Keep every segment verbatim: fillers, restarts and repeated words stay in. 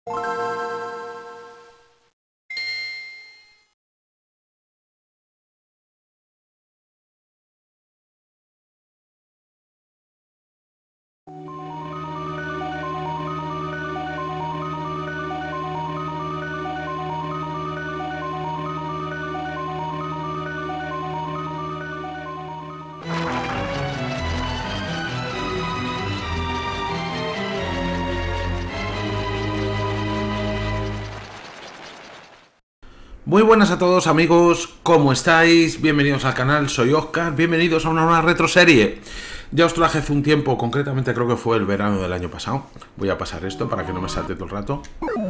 Muy buenas a todos amigos, ¿cómo estáis? Bienvenidos al canal, soy Oscar, bienvenidos a una nueva retroserie. Ya os traje hace un tiempo, concretamente creo que fue el verano del año pasado. Voy a pasar esto para que no me salte todo el rato.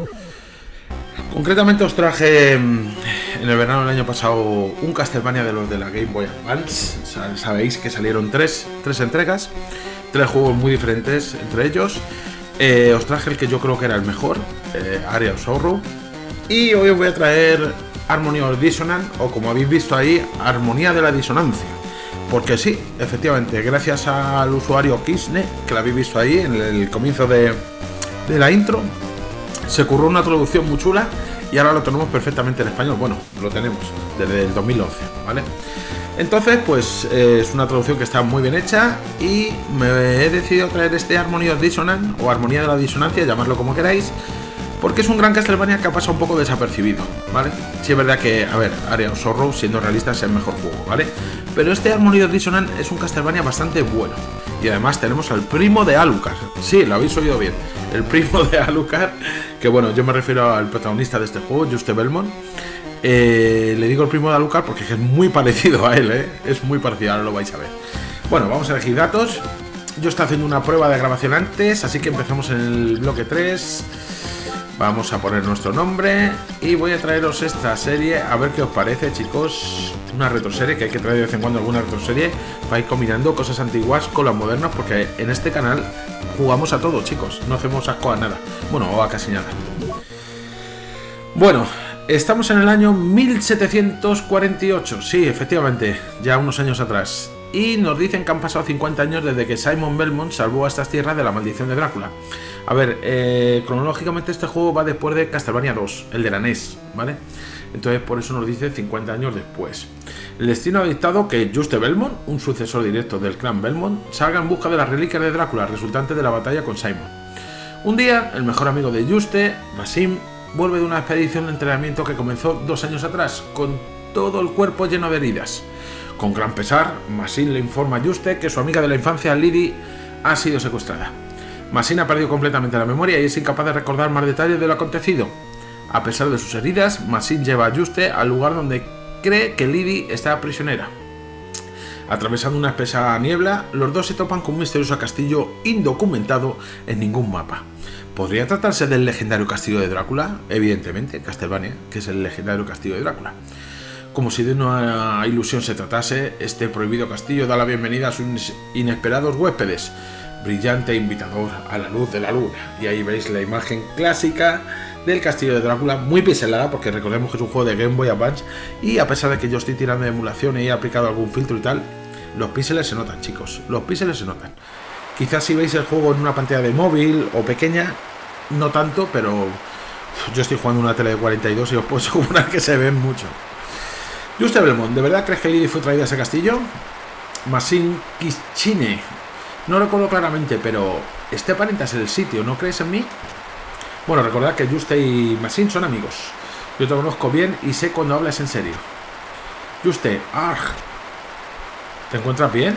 Concretamente os traje en el verano del año pasado un Castlevania de los de la Game Boy Advance. Sabéis que salieron tres, tres entregas, tres juegos muy diferentes entre ellos. eh, Os traje el que yo creo que era el mejor, eh, Area of Sorrow. Y hoy os voy a traer Harmony of Dissonance, o como habéis visto ahí, Armonía de la Disonancia. Porque sí, efectivamente, gracias al usuario Kisne, que lo habéis visto ahí en el comienzo de, de la intro, se curró una traducción muy chula y ahora lo tenemos perfectamente en español. Bueno, lo tenemos desde el dos mil once, ¿vale? Entonces, pues eh, es una traducción que está muy bien hecha y me he decidido traer este Harmony of Dissonance, o Armonía de la Disonancia, llamadlo como queráis, porque es un gran Castlevania que ha pasado un poco desapercibido, ¿vale? Sí es verdad que, a ver, Area of Sorrow, siendo realistas, es el mejor juego, ¿vale? Pero este Harmony of Dissonance es un Castlevania bastante bueno. Y además tenemos al primo de Alucard. Sí, lo habéis oído bien. El primo de Alucard, que bueno, yo me refiero al protagonista de este juego, Juste Belmont. Eh, le digo el primo de Alucard porque es muy parecido a él, ¿eh? Es muy parecido, ahora lo vais a ver. Bueno, vamos a elegir datos. Yo estoy haciendo una prueba de grabación antes, así que empezamos en el bloque tres. Vamos a poner nuestro nombre y voy a traeros esta serie a ver qué os parece, chicos. Una retroserie, que hay que traer de vez en cuando alguna retroserie para ir combinando cosas antiguas con las modernas, porque en este canal jugamos a todo, chicos. No hacemos asco a nada. Bueno, o a casi nada. Bueno, estamos en el año mil setecientos cuarenta y ocho. Sí, efectivamente, ya unos años atrás. Y nos dicen que han pasado cincuenta años desde que Simon Belmont salvó a estas tierras de la maldición de Drácula. A ver, eh, cronológicamente este juego va después de Castlevania dos, el de la N E S, ¿vale? Entonces por eso nos dice cincuenta años después. El destino ha dictado que Juste Belmont, un sucesor directo del clan Belmont, salga en busca de las reliquias de Drácula resultantes de la batalla con Simon. Un día, el mejor amigo de Juste, Maxim, vuelve de una expedición de entrenamiento que comenzó dos años atrás, con todo el cuerpo lleno de heridas. Con gran pesar, Maxim le informa a Juste que su amiga de la infancia, Lydie, ha sido secuestrada. Maxim ha perdido completamente la memoria y es incapaz de recordar más detalles de lo acontecido. A pesar de sus heridas, Maxim lleva a Juste al lugar donde cree que Lydie está prisionera. Atravesando una espesa niebla, los dos se topan con un misterioso castillo indocumentado en ningún mapa. ¿Podría tratarse del legendario castillo de Drácula? Evidentemente, Castlevania, que es el legendario castillo de Drácula. Como si de una ilusión se tratase, este prohibido castillo da la bienvenida a sus inesperados huéspedes. Brillante invitador a la luz de la luna. Y ahí veis la imagen clásica del castillo de Drácula, muy pixelada, porque recordemos que es un juego de Game Boy Advance. Y a pesar de que yo estoy tirando de emulación y he aplicado algún filtro y tal, los píxeles se notan, chicos. Los píxeles se notan. Quizás si veis el juego en una pantalla de móvil o pequeña, no tanto, pero yo estoy jugando en una tele de cuarenta y dos y os puedo asegurar que se ven mucho. Juste Belmont, ¿de verdad crees que Lydie fue traída a ese castillo? Maxim Kischine. No recuerdo claramente, pero este aparenta ser el sitio, ¿no crees en mí? Bueno, recordad que Juste y Maxim son amigos. Yo te conozco bien y sé cuando hablas en serio. Juste, arg. ¿Te encuentras bien?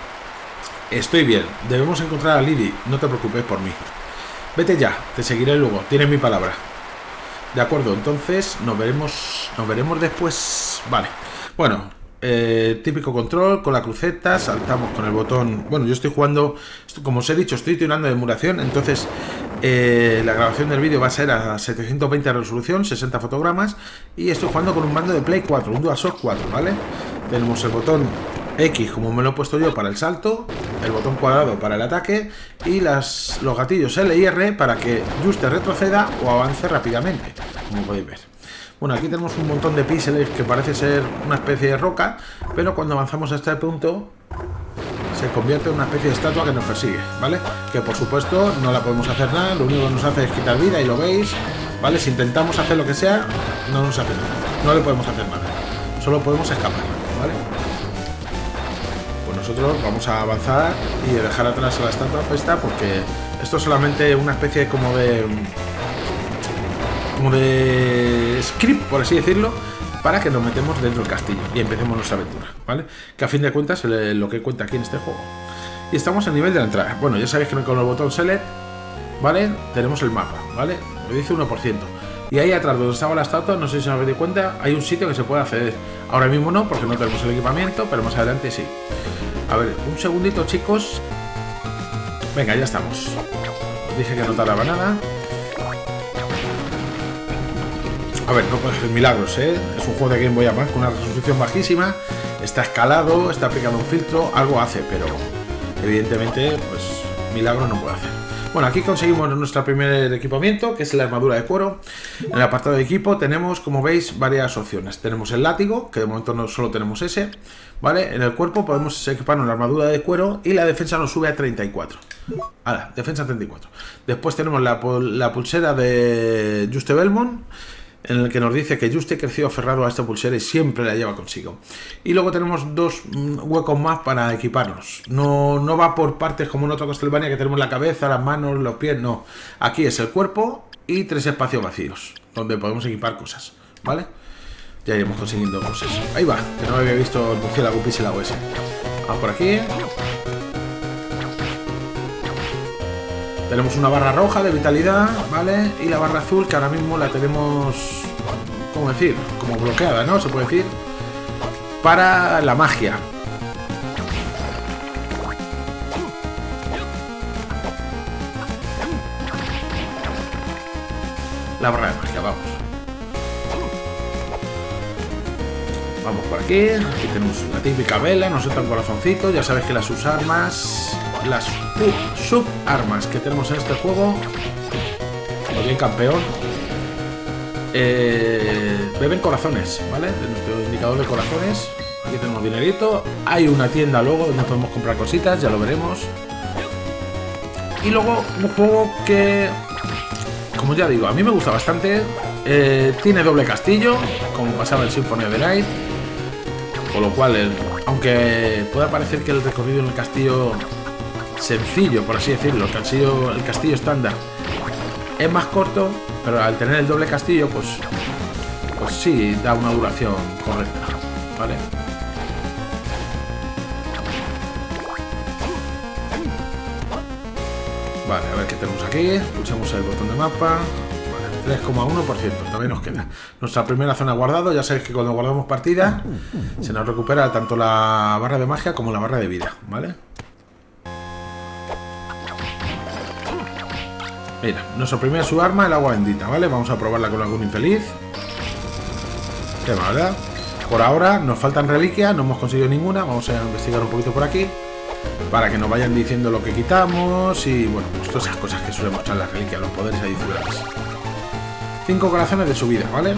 Estoy bien. Debemos encontrar a Lydie. No te preocupes por mí. Vete ya, te seguiré luego. Tienes mi palabra. De acuerdo, entonces nos veremos, nos veremos después. Vale. Bueno. Eh, típico control con la cruceta, saltamos con el botón. Bueno, yo estoy jugando, como os he dicho, estoy tirando de emulación, entonces eh, la grabación del vídeo va a ser a setecientos veinte de resolución, sesenta fotogramas, y estoy jugando con un mando de Play cuatro, un DualShock cuatro, ¿vale? Tenemos el botón X, como me lo he puesto yo, para el salto, el botón cuadrado para el ataque y las, los gatillos L y R para que Juste retroceda o avance rápidamente, como podéis ver. Bueno, aquí tenemos un montón de píxeles que parece ser una especie de roca, pero cuando avanzamos hasta el punto se convierte en una especie de estatua que nos persigue, ¿vale? Que por supuesto no la podemos hacer nada, lo único que nos hace es quitar vida y lo veis, ¿vale? Si intentamos hacer lo que sea, no nos hace nada, no le podemos hacer nada, solo podemos escapar, ¿vale? Pues nosotros vamos a avanzar y dejar atrás a la estatua esta, porque esto es solamente una especie como de... como de script, por así decirlo, para que nos metemos dentro del castillo y empecemos nuestra aventura, ¿vale? Que a fin de cuentas es lo que cuenta aquí en este juego. Y estamos a nivel de la entrada. Bueno, ya sabéis que con el botón Select, ¿vale? Tenemos el mapa, ¿vale? Me dice uno por ciento. Y ahí atrás donde estaba la estatua, no sé si os habéis dado cuenta, hay un sitio que se puede acceder. Ahora mismo no, porque no tenemos el equipamiento, pero más adelante sí. A ver, un segundito, chicos. Venga, ya estamos. Os dije que no tardaba nada. A ver, no puede hacer milagros, ¿eh? Es un juego de Game Boy Advance con una resolución bajísima. Está escalado, está aplicado un filtro, algo hace, pero evidentemente, pues, milagros no puede hacer. Bueno, aquí conseguimos nuestro primer equipamiento, que es la armadura de cuero. En el apartado de equipo tenemos, como veis, varias opciones. Tenemos el látigo, que de momento no solo tenemos ese, ¿vale? En el cuerpo podemos equiparnos la armadura de cuero y la defensa nos sube a treinta y cuatro. Ahora, defensa treinta y cuatro. Después tenemos la, la pulsera de Juste Belmont, en el que nos dice que Juste creció aferrado a esta pulsera y siempre la lleva consigo. Y luego tenemos dos huecos más para equiparnos. No, no va por partes como en otro Castlevania, que tenemos la cabeza, las manos, los pies, no. Aquí es el cuerpo y tres espacios vacíos, donde podemos equipar cosas, ¿vale? Ya iremos consiguiendo cosas. Ahí va, que no había visto el murciélago píxelago ese. Vamos por aquí. Tenemos una barra roja de vitalidad, ¿vale? Y la barra azul, que ahora mismo la tenemos, ¿cómo decir? Como bloqueada, ¿no? Se puede decir. Para la magia. La barra de magia, vamos. Vamos por aquí. Aquí tenemos la típica vela, nos suelta un corazoncito. Ya sabéis que las subarmas, las subarmas que tenemos en este juego, como bien campeón, eh, beben corazones, ¿vale? De nuestro indicador de corazones. Aquí tenemos dinerito. Hay una tienda luego donde podemos comprar cositas, ya lo veremos. Y luego un juego que, como ya digo, a mí me gusta bastante. Eh, tiene doble castillo, como pasaba en Symphony of the Night. Con lo cual, el, aunque pueda parecer que el recorrido en el castillo sencillo, por así decirlo, el castillo, el castillo estándar es más corto, pero al tener el doble castillo, pues, pues sí, da una duración correcta, ¿vale? Vale, a ver qué tenemos aquí. Pulsamos el botón de mapa. tres coma uno por ciento, todavía nos queda. Nuestra primera zona guardado, ya sabéis que cuando guardamos partida se nos recupera tanto la barra de magia como la barra de vida, ¿vale? Mira, nuestro primer subarma, el agua bendita, ¿vale? Vamos a probarla con algún infeliz. Qué mal, ¿verdad? Por ahora nos faltan reliquias, no hemos conseguido ninguna. Vamos a investigar un poquito por aquí para que nos vayan diciendo lo que quitamos y, bueno, pues todas esas cosas que suelen mostrar las reliquias, los poderes adicionales. Cinco corazones de subida, ¿vale?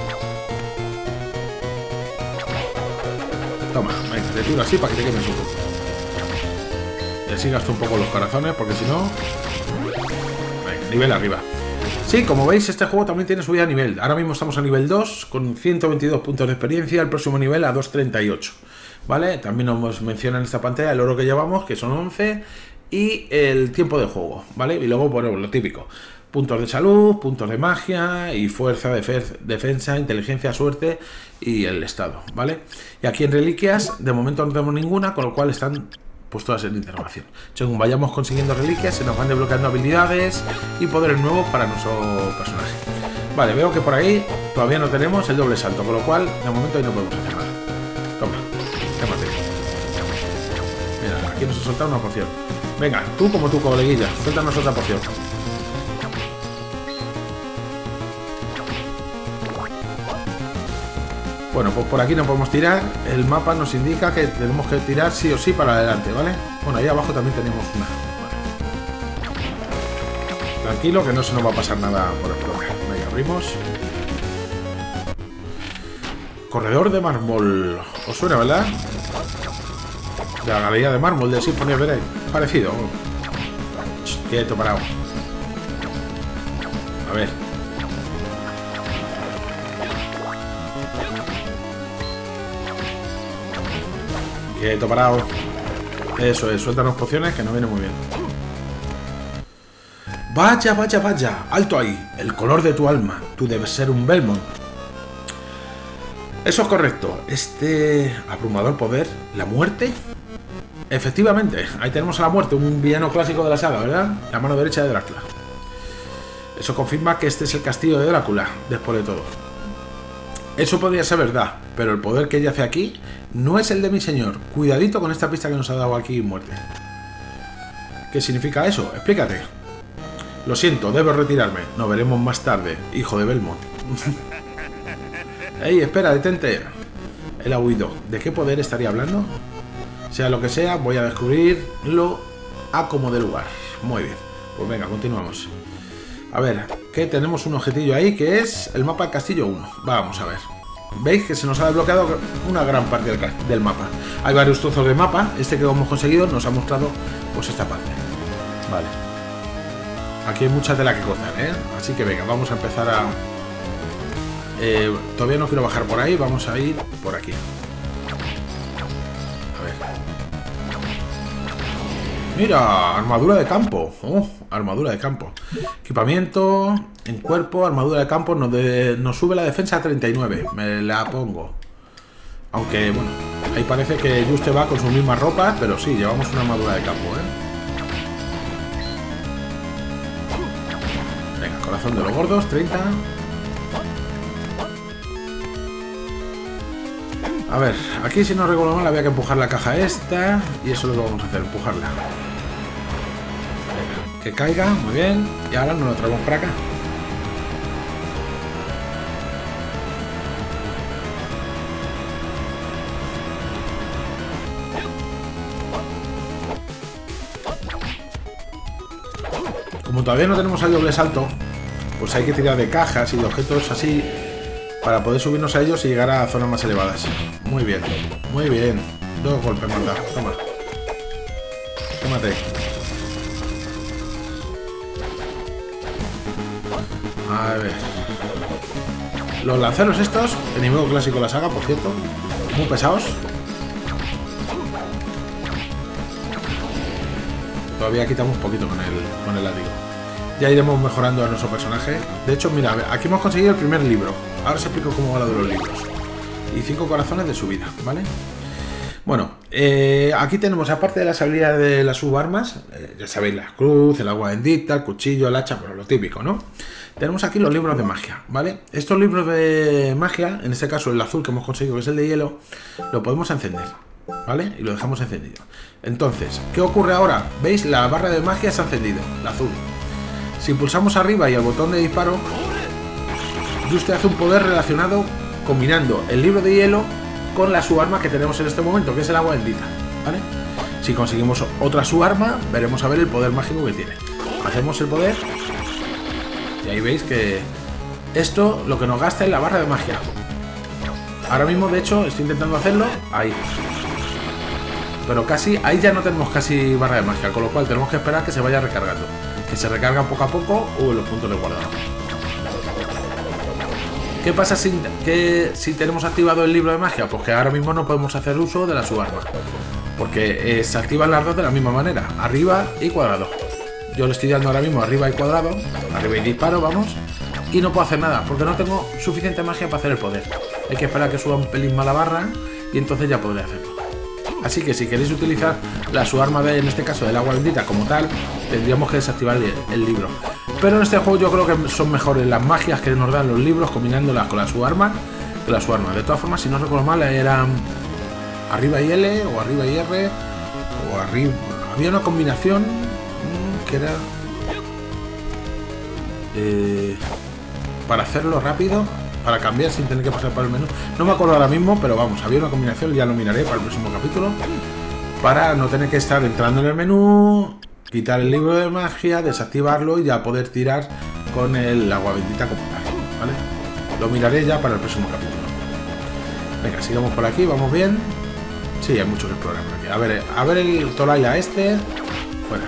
Toma, venga, te tiro así para que te quemes un poco. Y así gasto un poco los corazones, porque si no... Venga, nivel arriba. Sí, como veis, este juego también tiene subida a nivel. Ahora mismo estamos a nivel dos, con ciento veintidós puntos de experiencia. El próximo nivel a doscientos treinta y ocho, ¿vale? También nos menciona en esta pantalla el oro que llevamos, que son once, y el tiempo de juego, ¿vale? Y luego, bueno, lo típico. Puntos de salud, puntos de magia y fuerza, defensa, inteligencia, suerte y el estado, ¿vale? Y aquí en reliquias, de momento no tenemos ninguna, con lo cual están pues todas en interrogación. Según vayamos consiguiendo reliquias, se nos van desbloqueando habilidades y poderes nuevos para nuestro personaje. Vale, veo que por ahí todavía no tenemos el doble salto, con lo cual, de momento ahí no podemos hacer nada. Toma, quémate. Mira, aquí nos ha soltado una poción. Venga, tú como tú, coleguilla, suéltanos otra poción. Bueno, pues por aquí no podemos tirar. El mapa nos indica que tenemos que tirar sí o sí para adelante, ¿vale? Bueno, ahí abajo también tenemos una. Vale. Tranquilo, que no se nos va a pasar nada por explorar. Venga, abrimos. Corredor de mármol. ¿Os suena, verdad? De la galería de mármol de Symphony of the Night. Parecido. Quieto, parado. A ver. Quieto, parado. Eso es, suéltanos pociones que no viene muy bien. Vaya, vaya, vaya. Alto ahí. El color de tu alma. Tú debes ser un Belmont. Eso es correcto. Este abrumador poder, la muerte. Efectivamente, ahí tenemos a la muerte, un villano clásico de la saga, ¿verdad? La mano derecha de Drácula. Eso confirma que este es el castillo de Drácula, después de todo. Eso podría ser verdad, pero el poder que yace aquí no es el de mi señor. Cuidadito con esta pista que nos ha dado aquí muerte. ¿Qué significa eso? Explícate. Lo siento, debo retirarme. Nos veremos más tarde, hijo de Belmont. Ey, espera, detente. Él ha huido. ¿De qué poder estaría hablando? Sea lo que sea, voy a descubrirlo a como de lugar. Muy bien. Pues venga, continuamos. A ver, que tenemos un objetillo ahí que es el mapa del castillo uno. Vamos a ver. ¿Veis que se nos ha desbloqueado una gran parte del, del mapa? Hay varios trozos de mapa. Este que hemos conseguido nos ha mostrado pues esta parte. Vale. Aquí hay mucha tela que cortar, ¿eh? Así que venga, vamos a empezar a... Eh, todavía no quiero bajar por ahí, vamos a ir por aquí. A ver. Mira, armadura de campo. Oh, armadura de campo. Equipamiento en cuerpo, armadura de campo. Nos, de, nos sube la defensa a treinta y nueve. Me la pongo. Aunque, bueno, ahí parece que Juste va con sus mismas ropas, pero sí, llevamos una armadura de campo, ¿eh? Venga, corazón de los gordos, treinta. A ver, aquí si no recuerdo mal había que empujar la caja esta. Y eso es lo que vamos a hacer, empujarla. Venga, que caiga, muy bien. Y ahora nos lo traemos para acá. Como todavía no tenemos el doble salto, pues hay que tirar de cajas y de objetos así para poder subirnos a ellos y llegar a zonas más elevadas. Muy bien, muy bien. Dos golpes manda. Toma. Tómate. A ver. Los lanceros estos, enemigo clásico de la saga, por cierto. Muy pesados. Todavía quitamos un poquito con el, con el látigo. Ya iremos mejorando a nuestro personaje. De hecho, mira, aquí hemos conseguido el primer libro. Ahora os explico cómo va lo de los libros. Y cinco corazones de su vida, ¿vale? Bueno, eh, aquí tenemos, aparte de las habilidades de las subarmas, eh, ya sabéis, la cruz, el agua bendita, el cuchillo, el hacha, pero lo típico, ¿no? Tenemos aquí los libros de magia, ¿vale? Estos libros de magia, en este caso el azul que hemos conseguido, que es el de hielo, lo podemos encender, ¿vale? Y lo dejamos encendido. Entonces, ¿qué ocurre ahora? ¿Veis? La barra de magia se ha encendido, la azul. Si pulsamos arriba y el botón de disparo, Juste hace un poder relacionado combinando el libro de hielo con la subarma que tenemos en este momento, que es el agua bendita, ¿vale? Si conseguimos otra subarma, veremos a ver el poder mágico que tiene. Hacemos el poder y ahí veis que esto lo que nos gasta es la barra de magia. Ahora mismo, de hecho, estoy intentando hacerlo ahí. Pero casi, ahí ya no tenemos casi barra de magia, con lo cual tenemos que esperar que se vaya recargando. Que se recarga poco a poco o en los puntos de guardado. ¿Qué pasa si, que, si tenemos activado el libro de magia? Pues que ahora mismo no podemos hacer uso de la subarma. Porque eh, se activan las dos de la misma manera, arriba y cuadrado. Yo le estoy dando ahora mismo arriba y cuadrado, arriba y disparo, vamos. Y no puedo hacer nada, porque no tengo suficiente magia para hacer el poder. Hay que esperar a que suba un pelín más la barra y entonces ya podré hacerlo. Así que si queréis utilizar la subarma de, en este caso, del agua bendita como tal, tendríamos que desactivar el, el libro. Pero en este juego yo creo que son mejores las magias que nos dan los libros combinándolas con la subarma que la subarma. De todas formas, si no recuerdo mal, eran arriba y L o arriba y R o arriba. Había una combinación que era eh, para hacerlo rápido, para cambiar sin tener que pasar por el menú. No me acuerdo ahora mismo, pero vamos, había una combinación, ya lo miraré para el próximo capítulo, para no tener que estar entrando en el menú, quitar el libro de magia, desactivarlo y ya poder tirar con el agua bendita como tal, ¿vale? Lo miraré ya para el próximo capítulo. Venga, sigamos por aquí, vamos bien. Sí, hay mucho que explorar por aquí. A ver, a ver el Tolaila este. Fuera.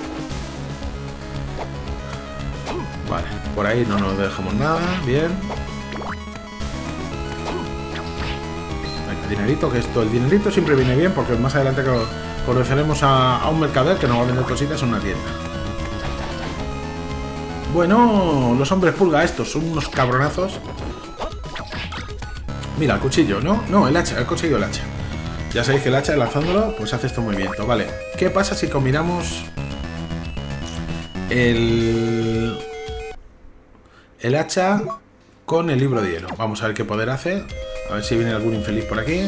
Vale, por ahí no nos dejamos nada. Bien. Venga, dinerito, que esto, el dinerito siempre viene bien porque más adelante conoceremos a, a un mercader que nos va a vender cositas en una tienda. Bueno, los hombres pulga estos son unos cabronazos. Mira, el cuchillo, ¿no? No, el hacha, el conseguido el hacha. Ya sabéis que el hacha, lanzándolo, pues hace esto movimiento. Vale, ¿qué pasa si combinamos el, el hacha con el libro de hielo? Vamos a ver qué poder hace. A ver si viene algún infeliz por aquí.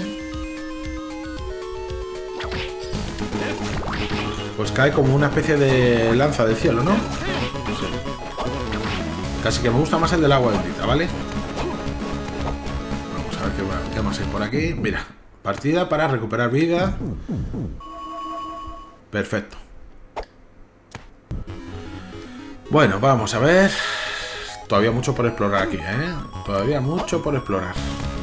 Pues cae como una especie de lanza del cielo, ¿no? Sí. Casi que me gusta más el del agua bendita, ¿vale? Vamos a ver qué, qué más hay por aquí. Mira. Partida para recuperar vida. Perfecto. Bueno, vamos a ver. Todavía mucho por explorar aquí, ¿eh? Todavía mucho por explorar.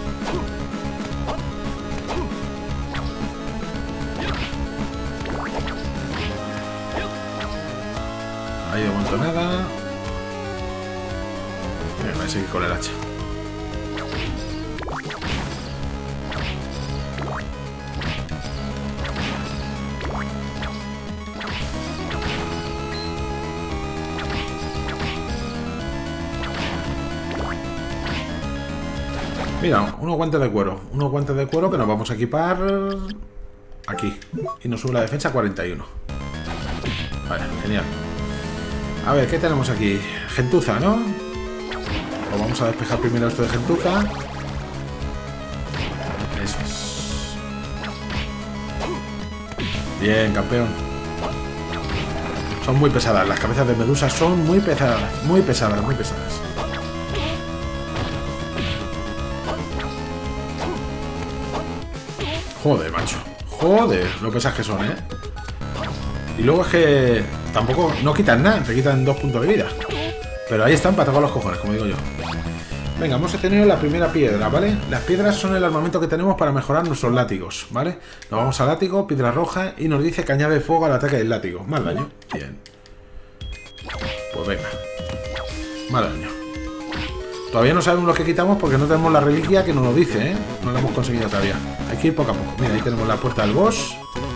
Ahí de momento nada. Venga, voy a seguir con el hacha. Mira, unos guantes de cuero. Unos guantes de cuero que nos vamos a equipar aquí. Y nos sube la defensa a cuarenta y uno. Vale, genial. A ver, ¿qué tenemos aquí? Gentuza, ¿no? Pues vamos a despejar primero esto de gentuza. Eso es. Bien, campeón. Son muy pesadas. Las cabezas de medusa son muy pesadas. Muy pesadas, muy pesadas. Joder, macho. Joder, lo pesas que son, ¿eh? Y luego es que tampoco no quitan nada, te quitan dos puntos de vida. Pero ahí están para tocar los cojones, como digo yo. Venga, hemos obtenido la primera piedra, ¿vale? Las piedras son el armamento que tenemos para mejorar nuestros látigos, ¿vale? Nos vamos al látigo, piedra roja, y nos dice que añade fuego al ataque del látigo. Más daño. Bien. Pues venga. Más daño. Todavía no sabemos lo que quitamos porque no tenemos la reliquia que nos lo dice, ¿eh? No la hemos conseguido todavía. Hay que ir poco a poco. Mira, ahí tenemos la puerta del boss.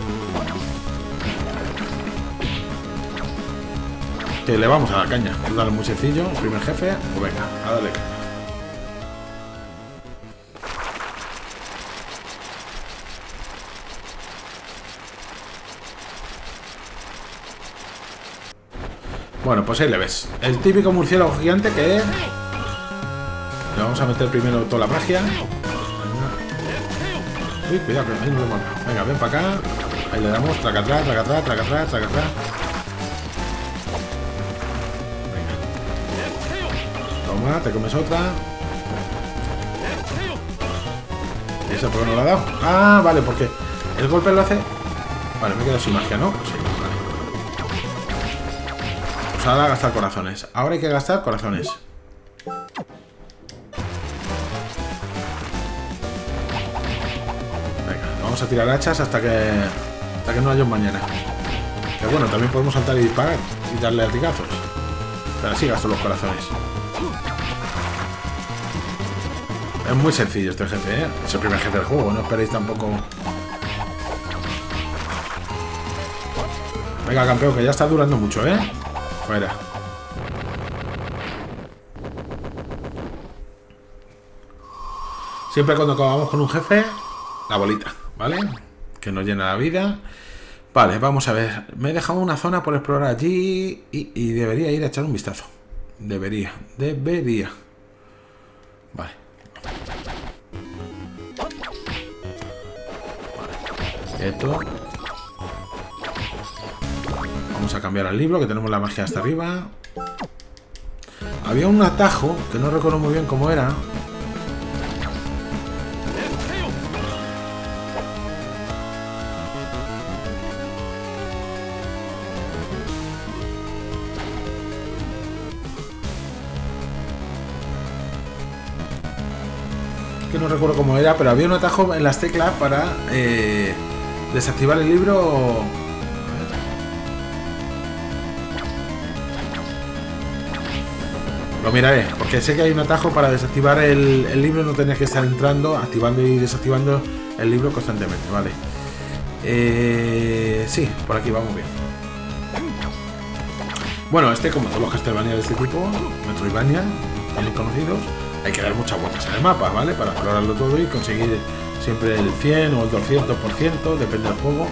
Que le vamos a dar caña. Es darle muy sencillo. El primer jefe. Pues venga, a darle caña. Bueno, pues ahí le ves. El típico murciélago gigante que... Le vamos a meter primero toda la magia. Uy, cuidado, que ahí no lo hemos dado. Venga, ven para acá. Ahí le damos, traca atrás, traca atrás, traca atrás, traca atrás. Venga. Toma, te comes otra. ¿Y esa por qué no la ha dado? Ah, vale, porque el golpe lo hace... Vale, me he quedado sin magia, ¿no? Sí, vale. Pues ahora gastar corazones. Ahora hay que gastar corazones. Vamos a tirar hachas hasta que hasta que no haya un mañana. Que bueno, también podemos saltar y disparar y darle latigazos. Pero así gasto los corazones. Es muy sencillo este jefe, ¿eh? Es el primer jefe del juego, no esperéis tampoco. Venga, campeón, que ya está durando mucho, ¿eh? Fuera. Siempre cuando acabamos con un jefe, la bolita. ¿Vale? Que nos llena la vida. Vale, vamos a ver. Me he dejado una zona por explorar allí y, y debería ir a echar un vistazo. Debería, debería. Vale. Vale. Esto. Vamos a cambiar al libro, que tenemos la magia hasta arriba. Había un atajo, que no recuerdo muy bien cómo era. que no recuerdo cómo era, pero había un atajo en las teclas para eh, desactivar el libro. Lo miraré, porque sé que hay un atajo para desactivar el, el libro, no tenías que estar entrando, activando y desactivando el libro constantemente, vale. Eh, sí, por aquí vamos bien. Bueno, este, como todos los Castlevania de este tipo, Metroidvania, también conocidos, hay que dar muchas vueltas en el mapa, ¿vale? Para explorarlo todo y conseguir siempre el cien o el doscientos por ciento, depende del juego.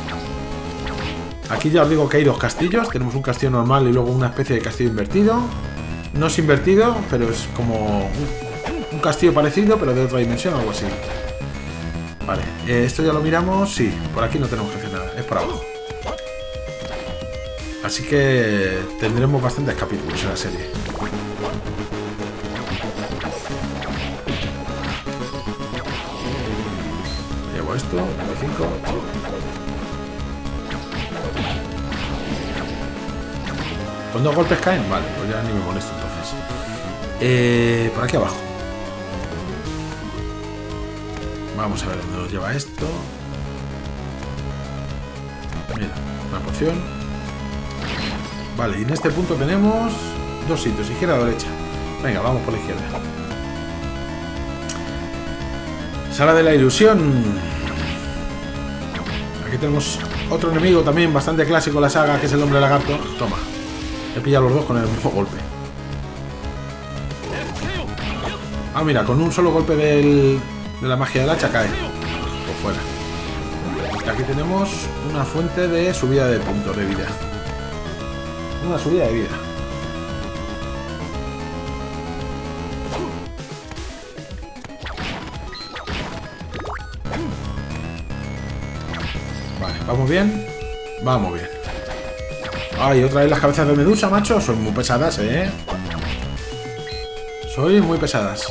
Aquí ya os digo que hay dos castillos, tenemos un castillo normal y luego una especie de castillo invertido. No es invertido, pero es como un, un castillo parecido, pero de otra dimensión o algo así. Vale, eh, esto ya lo miramos, sí, por aquí no tenemos que hacer nada, es por abajo. Así que tendremos bastantes capítulos en la serie. Llevo esto, veinticinco. ¿Con dos golpes caen? Vale, pues ya ni me molesto entonces. Eh, por aquí abajo. Vamos a ver dónde nos lleva esto. Mira, una poción. Vale, y en este punto tenemos dos sitios, izquierda o derecha. Venga, vamos por la izquierda. Sala de la ilusión. Aquí tenemos otro enemigo también bastante clásico en la saga, que es el hombre lagarto. Toma. He pillado los dos con el mismo golpe. Ah, mira, con un solo golpe del, de la magia del hacha cae. Por fuera. Y aquí tenemos una fuente de subida de puntos de vida. Una subida de vida. Vale, ¿vamos bien? Vamos bien. Ay, otra vez las cabezas de medusa, macho. Son muy pesadas, ¿eh? Soy muy pesadas.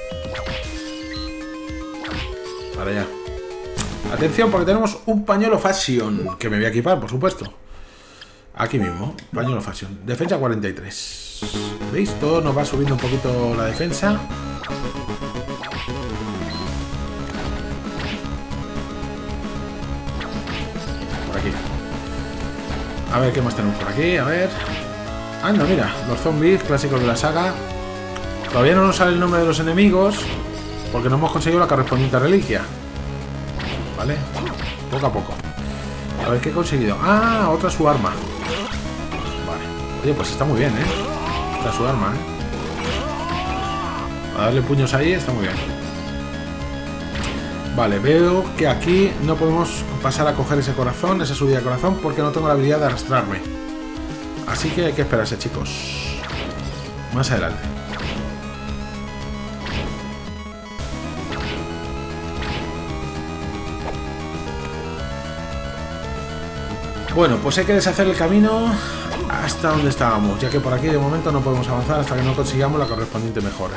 Para allá. Atención, porque tenemos un pañuelo fashion, que me voy a equipar, por supuesto. Aquí mismo, pañuelo fashion. Defensa cuarenta y tres. ¿Veis? Todo nos va subiendo un poquito la defensa. Por aquí. A ver qué más tenemos por aquí, a ver. Anda, mira, los zombies clásicos de la saga. Todavía no nos sale el nombre de los enemigos, porque no hemos conseguido la correspondiente reliquia. Vale, poco a poco. A ver qué he conseguido. Ah, otra su arma. Vale, oye, pues está muy bien, ¿eh? Está su arma, ¿eh? A darle puños ahí está muy bien. Vale, veo que aquí no podemos pasar a coger ese corazón, esa subida de corazón, porque no tengo la habilidad de arrastrarme. Así que hay que esperarse, chicos. Más adelante. Bueno, pues hay que deshacer el camino hasta donde estábamos, ya que por aquí de momento no podemos avanzar hasta que no consigamos la correspondiente mejora.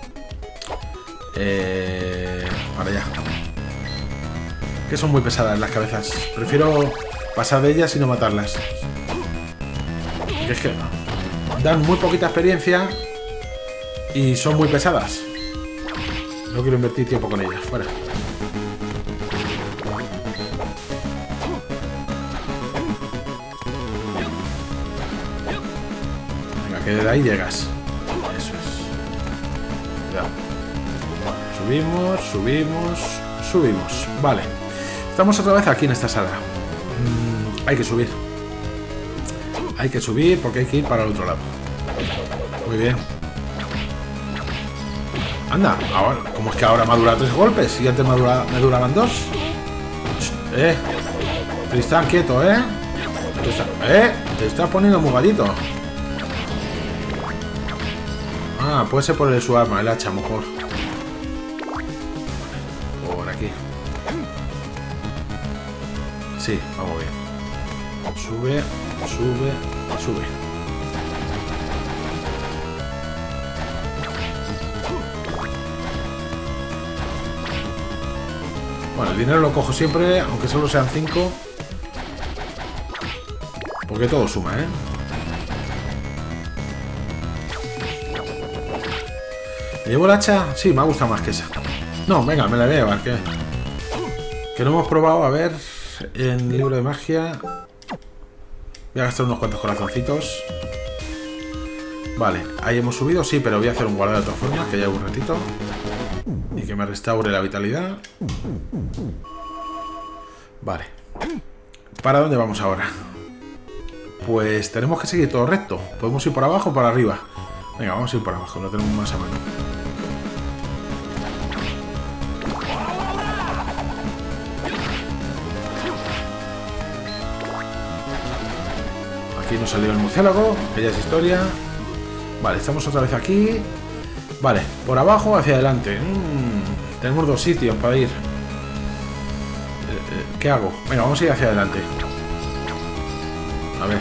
Eh, para allá. Que son muy pesadas las cabezas. Prefiero pasar de ellas y no matarlas. Y es que dan muy poquita experiencia y son muy pesadas. No quiero invertir tiempo con ellas. Fuera. Venga, que de ahí llegas. Eso es. Cuidado. Subimos, subimos, subimos. Vale. Estamos otra vez aquí en esta sala. Mm, hay que subir. Hay que subir porque hay que ir para el otro lado. Muy bien. Anda, ahora, ¿cómo es que ahora me ha durado tres golpes? Y antes me, dura, me duraban dos. Eh, Tristán, quieto, ¿eh? Tristán, eh, te estás poniendo muy gallito. Ah, puede ser por el su arma, el hacha, mejor. Por aquí. Sí, vamos bien. Sube, sube, sube. Bueno, el dinero lo cojo siempre, aunque solo sean cinco. Porque todo suma, ¿eh? ¿Me llevo el hacha? Sí, me ha gustado más que esa. No, venga, me la voy a llevar, que... Que no hemos probado, a ver... En el libro de magia... Voy a gastar unos cuantos corazoncitos. Vale, ahí hemos subido, sí, pero voy a hacer un guardado de todas formas, que llevo un ratito. Y que me restaure la vitalidad. Vale. ¿Para dónde vamos ahora? Pues tenemos que seguir todo recto. ¿Podemos ir por abajo o por arriba? Venga, vamos a ir por abajo, lo tenemos más a mano. Aquí nos salió el murciélago, que ya es historia. Vale, estamos otra vez aquí. Vale, por abajo hacia adelante. Mm, tenemos dos sitios para ir. ¿Qué hago? Venga, vamos a ir hacia adelante. A ver.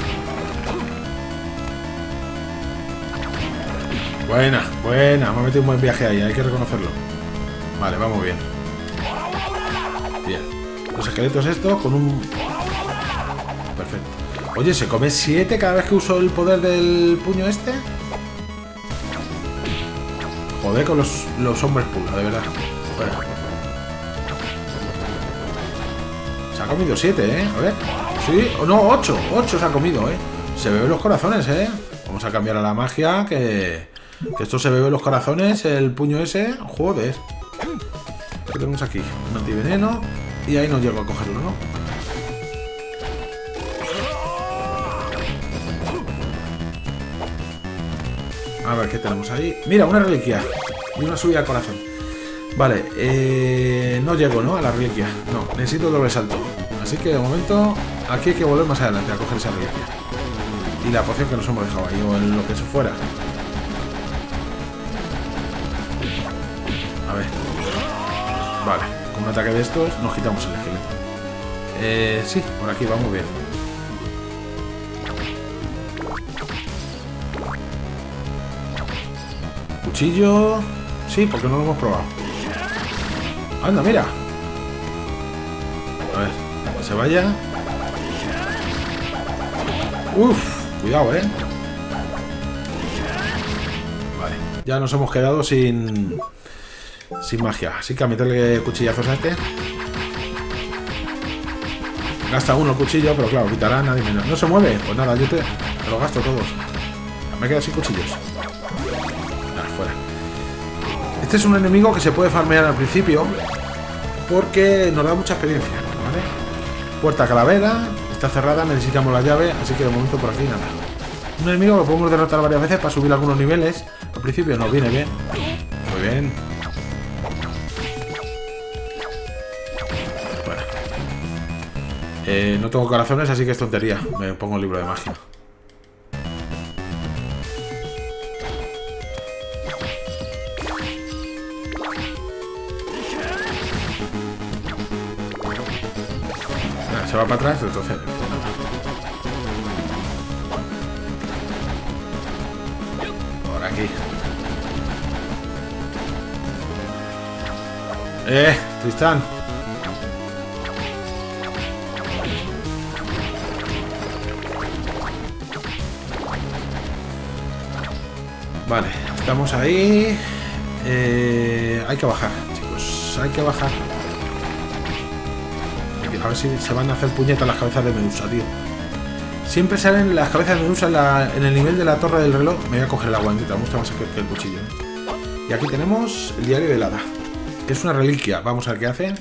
Buena, buena. Me ha metido un buen viaje ahí, hay que reconocerlo. Vale, vamos bien. Bien. Los esqueletos estos con un... Perfecto. Oye, ¿se come siete cada vez que uso el poder del puño este? Joder con los, los hombres pula, de verdad. Bueno. Se ha comido siete, ¿eh? A ver. Sí, o no, ocho. ocho se ha comido, ¿eh? Se beben los corazones, ¿eh? Vamos a cambiar a la magia, que... Que esto se bebe los corazones, el puño ese. Joder. ¿Qué tenemos aquí? Un antiveneno. Y ahí no llego a cogerlo, ¿no? A ver, ¿qué tenemos ahí? Mira, una reliquia. Y una subida al corazón. Vale, eh, no llego, ¿no? A la reliquia. No, necesito doble salto. Así que de momento, aquí hay que volver más adelante a coger esa reliquia. Y la poción que nos hemos dejado ahí, o en lo que se fuera. A ver. Vale, con un ataque de estos nos quitamos el esqueleto. Eh, sí, por aquí vamos bien. Cuchillo. Sí, porque no lo hemos probado. Anda, mira. A ver, que se vaya. Uf, cuidado, eh. Vale, ya nos hemos quedado sin Sin magia, así que a meterle cuchillazos a este. Gasta uno el cuchillo, pero claro, quitará a nadie menos. ¿No se mueve? Pues nada, yo te, te lo gasto todos. Me he quedado sin cuchillos. Nada, fuera. Este es un enemigo que se puede farmear al principio porque nos da mucha experiencia, ¿vale? Puerta calavera, está cerrada, necesitamos la llave, así que de momento por aquí nada. Un enemigo que podemos derrotar varias veces para subir algunos niveles. Al principio nos viene bien. Muy bien. Bueno. Eh, no tengo corazones, así que es tontería. Me pongo el libro de magia. Se va para atrás, retrocede. Por aquí. Eh, Tristán. Vale, estamos ahí. Eh, hay que bajar, chicos. Hay que bajar. A ver si se van a hacer puñetas las cabezas de Medusa, tío. Siempre salen las cabezas de Medusa en, la, en el nivel de la torre del reloj. Me voy a coger la guantita, me gusta más que, que el cuchillo, ¿eh? Y aquí tenemos el diario del hada, que es una reliquia. Vamos a ver qué hace.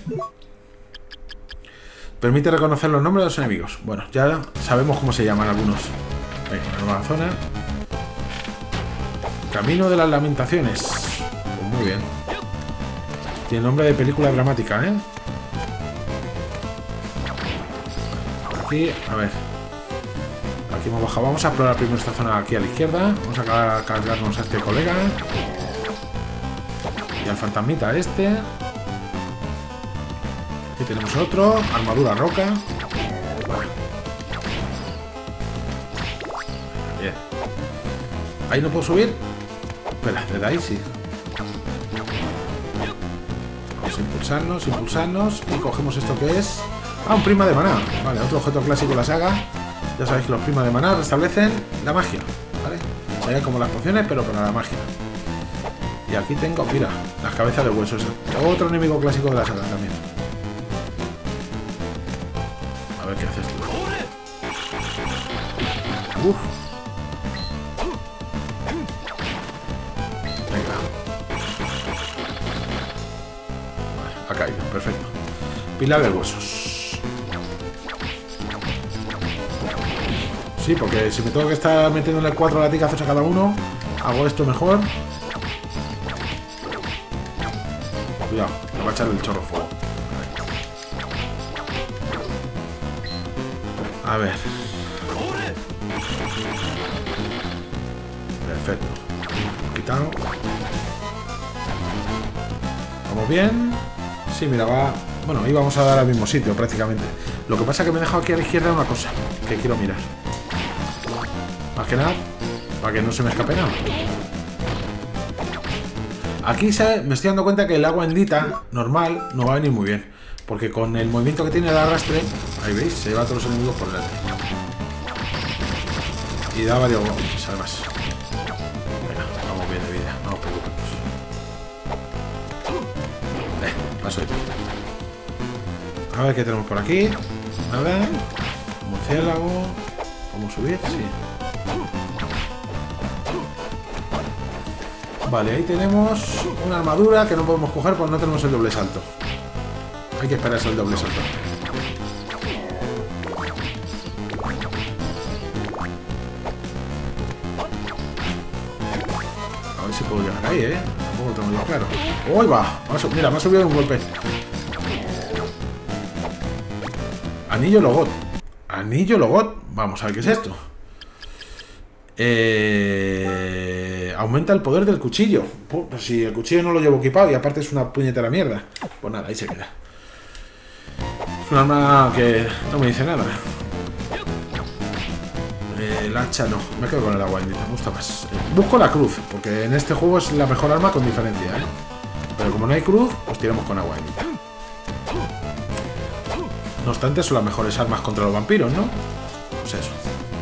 Permite reconocer los nombres de los enemigos. Bueno, ya sabemos cómo se llaman algunos. Venga, nueva zona. Camino de las lamentaciones. Pues muy bien. Tiene nombre de película dramática, ¿eh? Aquí, a ver. Aquí hemos bajado. Vamos a explorar primero esta zona aquí a la izquierda. Vamos a cargarnos a este colega. Y al fantasmita este. Aquí tenemos otro. Armadura roca. Bueno. Bien. Ahí no puedo subir. Espera, desde ahí sí. Vamos a impulsarnos, impulsarnos. Y cogemos esto que es... Ah, un prima de maná. Vale, otro objeto clásico de la saga. Ya sabéis que los primas de maná restablecen la magia, ¿vale? Serían como las pociones, pero para la magia. Y aquí tengo, mira, las cabezas de huesos. Otro enemigo clásico de la saga también. A ver qué haces tú. Uf. Venga. Vale, ha caído, perfecto. Pilar de huesos. Sí, porque si me tengo que estar metiéndole cuatro latigazos a cada uno, hago esto mejor. Cuidado, me va a echar el chorro fuego. A ver. Perfecto. Quitado. ¿Vamos bien? Sí, mira, va... Bueno, íbamos a dar al mismo sitio prácticamente. Lo que pasa es que me he dejado aquí a la izquierda una cosa que quiero mirar. Más que nada, para que no se me escape nada. Aquí ¿sabe? Me estoy dando cuenta que el agua bendita normal no va a venir muy bien. Porque con el movimiento que tiene el arrastre, ahí veis, se lleva a todos los enemigos por delante. Y da varios golpes, además. Venga, vamos bien de vida, no os preocupéis. Eh, paso de ti. A ver qué tenemos por aquí. Nada. Murciélago. ¿Podemos subir? Sí. Vale, ahí tenemos una armadura que no podemos coger porque no tenemos el doble salto. Hay que esperarse el doble salto. A ver si puedo llegar ahí, ¿eh? Tampoco lo tengo yo claro. ¡Uy, va! Mira, me ha subido un golpe. Anillo Logot. Anillo Logot. Vamos a ver qué es esto. Eh, aumenta el poder del cuchillo. Pues si el cuchillo no lo llevo equipado y aparte es una puñetera mierda. Pues nada, ahí se queda. Es un arma que no me dice nada. Eh, el hacha no. Me quedo con el agua bendita. Me gusta más. Busco la cruz, porque en este juego es la mejor arma con diferencia, ¿eh? Pero como no hay cruz, pues tiramos con agua bendita. No obstante, son las mejores armas contra los vampiros, ¿no? Pues eso.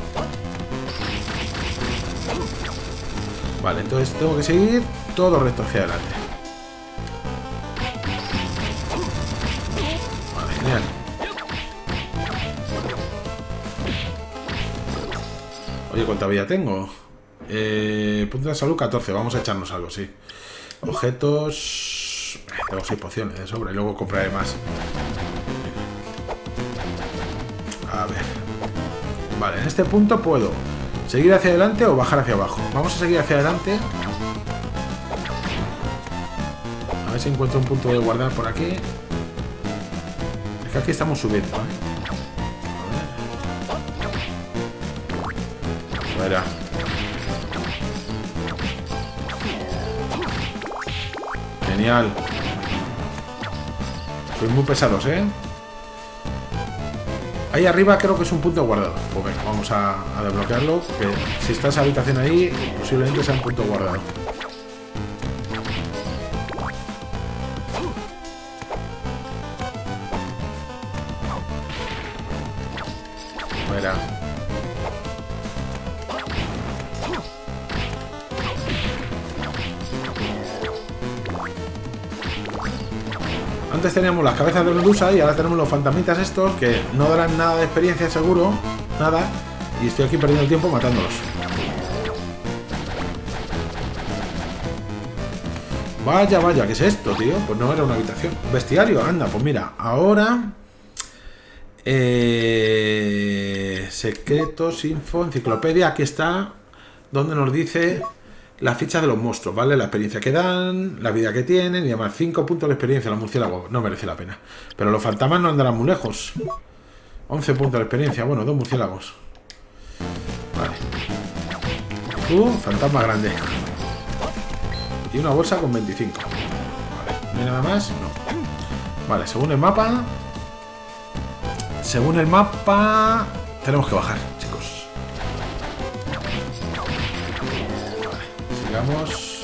Vale, entonces tengo que seguir todo recto hacia adelante. Vale, genial. Oye, ¿cuánta vida tengo? Eh, punto de salud catorce, vamos a echarnos algo, sí. Objetos... Eh, tengo seis pociones de sobra y luego compraré más. A ver. Vale, en este punto puedo seguir hacia adelante o bajar hacia abajo. Vamos a seguir hacia adelante. A ver si encuentro un punto de guardar por aquí. Es que aquí estamos subiendo, ¿vale? A ver. Verá. Genial. Sois muy pesados, ¿eh? Ahí arriba creo que es un punto guardado. Pues venga, vamos a, a desbloquearlo. Que si está esa habitación ahí, posiblemente sea un punto guardado. Mira. Antes teníamos las cabezas de medusa y ahora tenemos los fantasmitas estos que no darán nada de experiencia seguro, nada, y estoy aquí perdiendo el tiempo matándolos. Vaya, vaya, ¿qué es esto, tío? Pues no era una habitación. Bestiario, anda, pues mira, ahora... Eh... Secretos, info, enciclopedia, aquí está, donde nos dice... La ficha de los monstruos, ¿vale? La experiencia que dan, la vida que tienen y además cinco puntos de experiencia. Los murciélagos no merece la pena. Pero los fantasmas no andarán muy lejos. once puntos de experiencia. Bueno, dos murciélagos. Vale. Tú, fantasma grande. Y una bolsa con veinticinco. Vale. ¿No hay nada más? No. Vale, según el mapa... Según el mapa... Tenemos que bajar, chicos. Sigamos.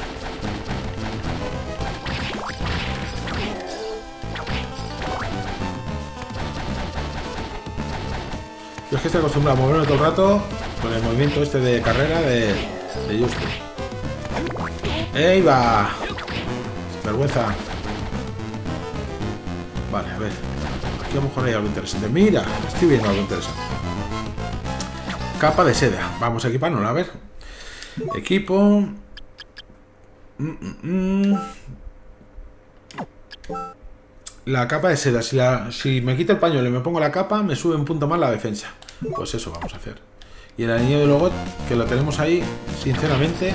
Yo es que estoy acostumbrado a moverme todo el rato con el movimiento este de carrera de, de Justo. ¡Ey, va! Vergüenza. Vale, a ver. Aquí a lo mejor hay algo interesante. Mira, estoy viendo algo interesante. Capa de seda. Vamos a equiparnos, a ver. Equipo. Mm, mm, mm. La capa de seda. Si, la, si me quito el pañuelo y me pongo la capa, me sube un punto más la defensa. Pues eso vamos a hacer. Y el anillo de Logot, que lo tenemos ahí, sinceramente.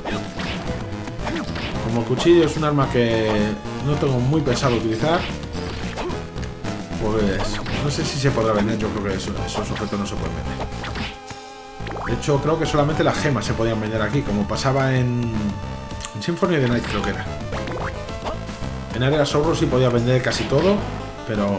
Como el cuchillo es un arma que no tengo muy pensado utilizar, pues no sé si se podrá vender. Yo creo que eso, esos objetos no se pueden vender. De hecho, creo que solamente las gemas se podían vender aquí, como pasaba en, en Symphony of the Night, creo que era. En Area Sorrow sí podía vender casi todo, pero...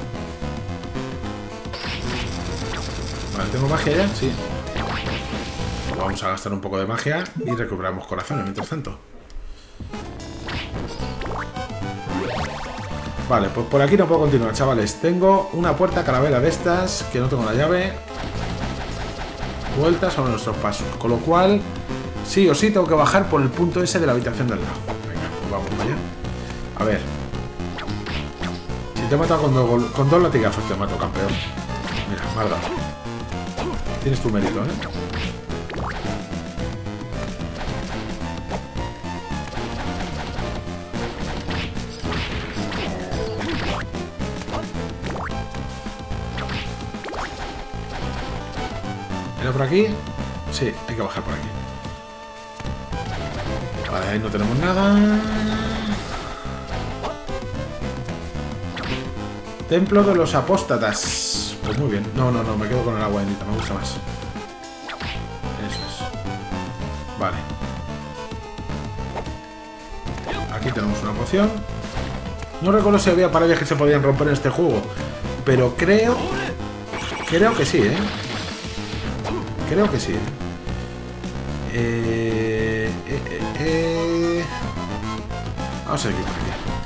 Vale, ¿tengo magia ya? Sí. Pues vamos a gastar un poco de magia y recuperamos corazones mientras tanto. Vale, pues por aquí no puedo continuar, chavales. Tengo una puerta calavera de estas, que no tengo la llave. Vueltas sobre nuestros pasos. Con lo cual, sí o sí tengo que bajar por el punto ese de la habitación del lado. Venga, pues vamos para allá. A ver. Si te he matado con dos, con dos latigazos, te mato, campeón. Mira, me has dado. Tienes tu mérito, ¿eh? ¿Era por aquí? Sí, hay que bajar por aquí. Vale, ahí no tenemos nada. Templo de los apóstatas. Pues muy bien. No, no, no, me quedo con el agua bendita, me gusta más. Eso es. Vale. Aquí tenemos una poción. No recuerdo si había paredes que se podían romper en este juego, pero creo... Creo que sí, ¿eh? Creo que sí. Eh, eh, eh, eh. Vamos a seguir por aquí.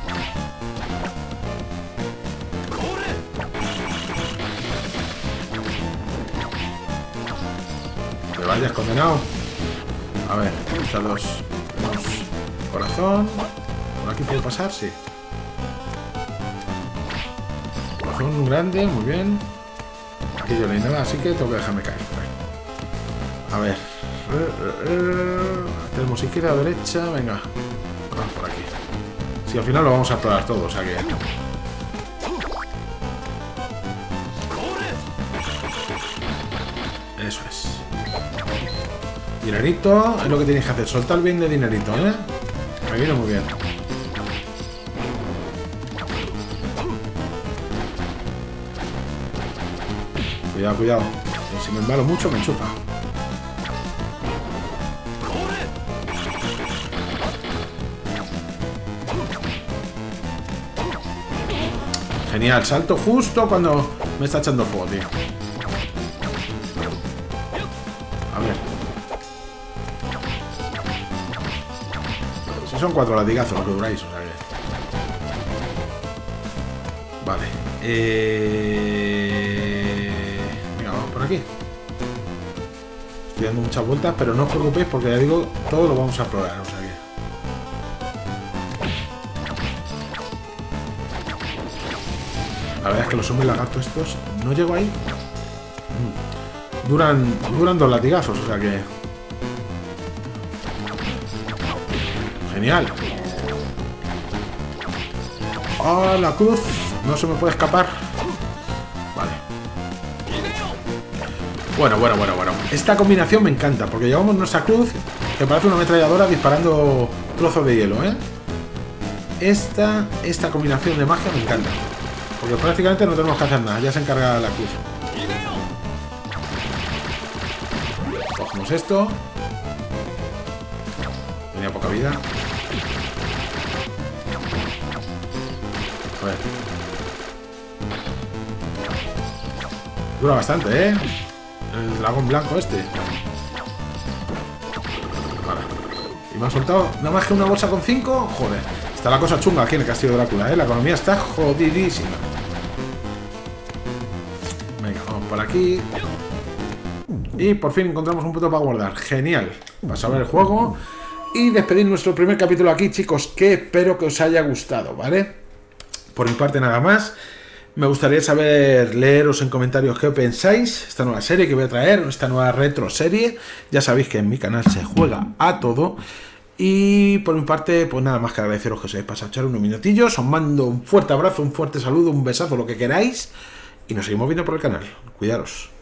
Te vayas, condenado. A ver, estas dos. Tenemos corazón. ¿Por aquí puedo pasar? Sí. Corazón grande, muy bien. Aquí yo no hay nada, así que tengo que dejarme caer. A ver. Tenemos izquierda, derecha. Venga. Vamos por aquí. Si al final lo vamos a explorar todo, o sea que... Eso es. Dinerito. Es lo que tenéis que hacer. Soltar bien de dinerito, ¿eh? Me viene muy bien. Cuidado, cuidado. Si me embalo mucho, me enchufa. Genial, salto justo cuando me está echando fuego, tío. A ver. Si son cuatro latigazos lo que duráis, o sea que... Vale. Eh... Venga, vamos por aquí. Estoy dando muchas vueltas, pero no os preocupéis porque ya digo, todo lo vamos a explorar, o sea que... La verdad es que los hombres lagartos estos, no llego ahí. Duran, duran dos latigazos, o sea que... Genial. ¡Oh, la cruz! No se me puede escapar. Vale. Bueno, bueno, bueno, bueno. Esta combinación me encanta, porque llevamos nuestra cruz, que parece una ametralladora disparando trozos de hielo, ¿eh? Esta, esta combinación de magia me encanta. Porque prácticamente no tenemos que hacer nada, ya se encarga la cruz. Cogemos esto. Tenía poca vida. Joder. Dura bastante, ¿eh? El dragón blanco este. Vale. Y me ha soltado nada más que una bolsa con cinco. Joder. Está la cosa chunga aquí en el castillo de Drácula, ¿eh? La economía está jodidísima. Venga, vamos por aquí. Y por fin encontramos un punto para guardar. Genial. Vas a ver el juego. y despedir nuestro primer capítulo aquí, chicos, que espero que os haya gustado, ¿vale? Por mi parte nada más. Me gustaría saber, leeros en comentarios qué pensáis esta nueva serie que voy a traer, esta nueva retro serie. Ya sabéis que en mi canal se juega a todo. Y por mi parte, pues nada más que agradeceros que os hayáis pasado a echar unos minutillos. Os mando un fuerte abrazo, un fuerte saludo, un besazo, lo que queráis. Y nos seguimos viendo por el canal. Cuidaros.